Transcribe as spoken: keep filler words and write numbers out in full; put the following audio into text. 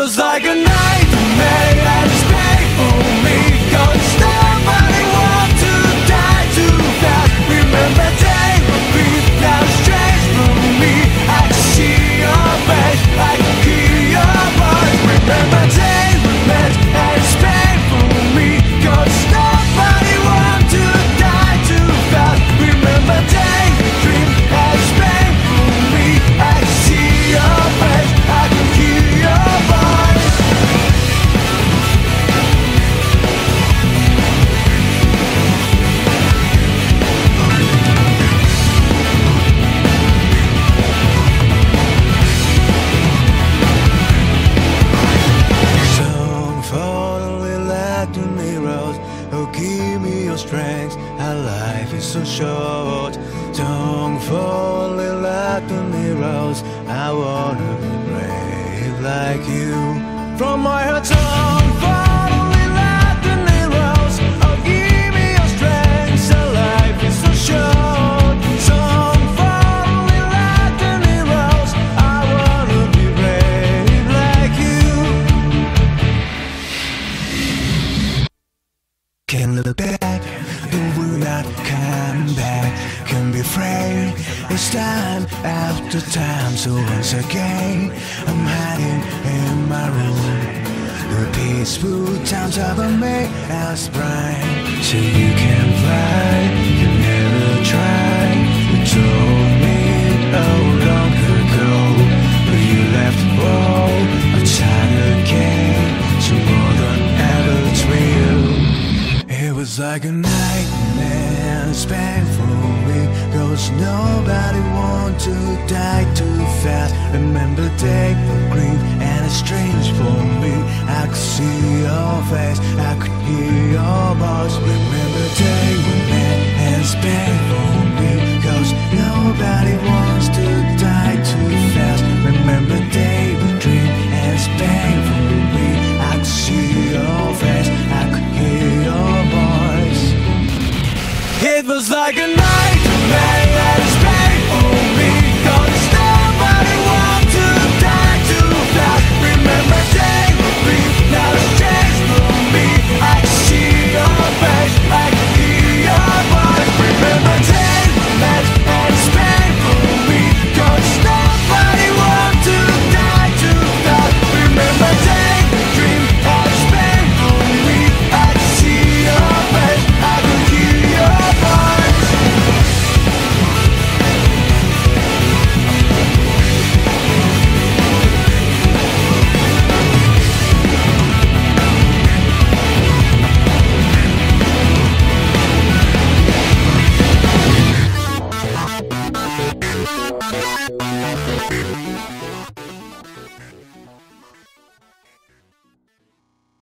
was like a nightmare and it's painful me, 'cause nobody wants to die too fast. Remember day would be now strange for me. I can see your face, I can hear your voice. Remember day would meant and it's painful me, 'cause nobody wants to die too fast. Remember day dream and it's painful me. I can see your face, I can hear your voice. Don't fall in like the mirrors. Oh, give me your strength. Our life is so short. Don't fall in like the mirrors. I wanna be brave like you. From my heart, don't fall in like the mirrors. Oh, give me your strength. Our life is so short. Don't fall in like the mirrors. I wanna be brave like you. Can look back, but will not come back. Can be afraid, it's time after time. So once again, I'm hiding in my room. The peaceful times of a make us bright. So you can fly, you never try. You told me oh long ago, but you left all a time again. So more than ever it's real. It was like a nightmare, it's painful me, 'cause nobody want to die too fast. Remember day for green and it's strange for me. I could see your face, I could hear your voice. Remember day when man and it's painful me, 'cause nobody wants to die too fast. Remember day for dream and it's painful me. I could see your face, I could hear your voice. It was like a nightmare and it's painful me, 'cause nobody wants to die too fast. Remember day would be now it's strange for me. I can see your face, I can hear your voice. Remember day meant and it's painful me, 'cause nobody wants to die too fast. Remember day dream and it's painful me. I can see your face, I can hear your voice.